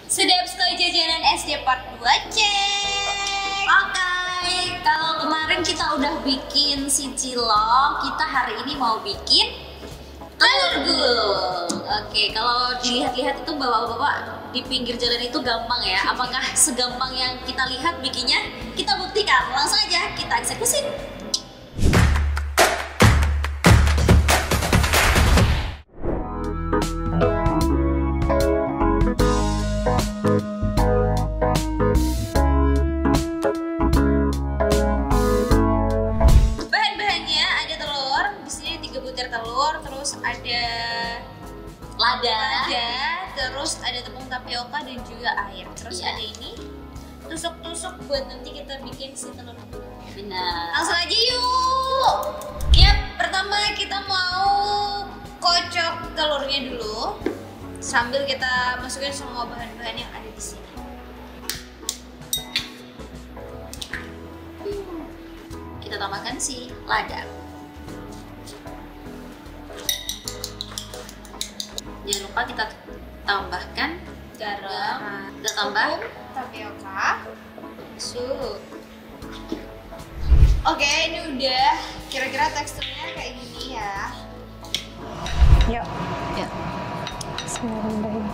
Sedap sekali jajanan SD part 2 cek. Oke, kalau kemarin kita udah bikin si cilok, kita hari ini mau bikin telur gulung. Oke, kalau dilihat-lihat itu bapak-bapak di pinggir jalan itu gampang ya. Apakah segampang yang kita lihat bikinnya? Kita buktikan, langsung aja kita eksekusi. Bahan-bahannya ada telur, di sini 3 butir telur, terus ada lada, terus ada tepung tapioka dan juga air. Terus ada ini tusuk-tusuk buat nanti kita bikin si telur. Benar. Langsung aja yuk. Yap, pertama kita mau kocok telurnya dulu sambil kita masukin semua bahan-bahan yang ada di sini. Kita tambahkan si lada. Jangan lupa kita tambahkan garam. Kita tambah tapioka, susu. Oke, ini udah kira-kira teksturnya kayak gini ya. Yuk. Ya. Bismillahirrahmanirrahim.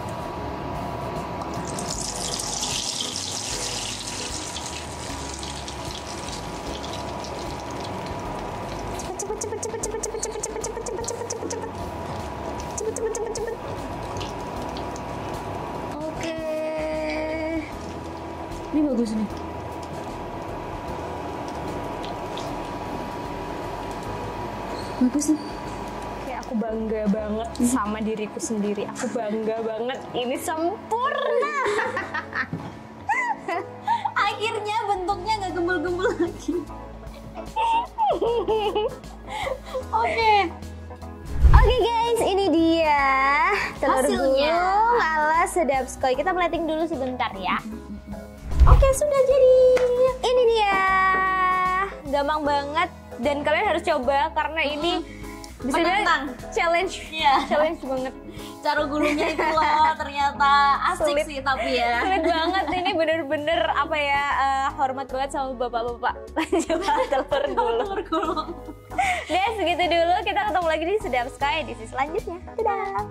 Cepet. Oke. Ini bagus nih. Bagus nih. Kayak aku bangga banget sama diriku sendiri. Aku bangga banget. Ini sempurna. Akhirnya bentuknya nggak gembul-gembul lagi. Oke guys, ini dia telur Hasilnya. gulung ala sedap sekali. Kita plating dulu sebentar ya. Oke, sudah jadi. Ini dia. Gampang banget dan kalian harus coba karena ini bisa Menantang. challenge. Iya. Challenge banget. Cara gulungnya itu loh ternyata asik Sulit. sih tapi ya. Sulit banget ini, bener-bener apa ya, hormat banget sama bapak-bapak telur gulung. Telur gulung. Deh, segitu dulu. Kita ketemu lagi di Sedap Sky edisi selanjutnya. Dadah.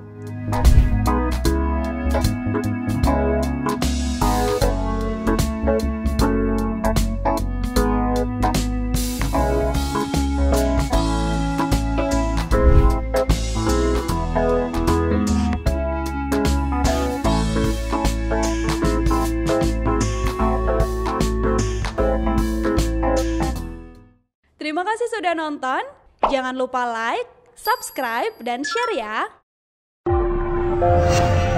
Terima kasih sudah nonton. Jangan lupa like, subscribe, dan share ya.